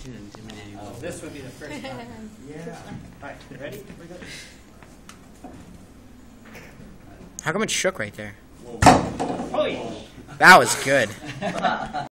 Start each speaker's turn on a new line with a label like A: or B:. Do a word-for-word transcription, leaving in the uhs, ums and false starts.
A: Oh, this would be the first time. Yeah. All right, you ready? We go.
B: How come it shook right there?
A: Oh, yeah.
B: That was good.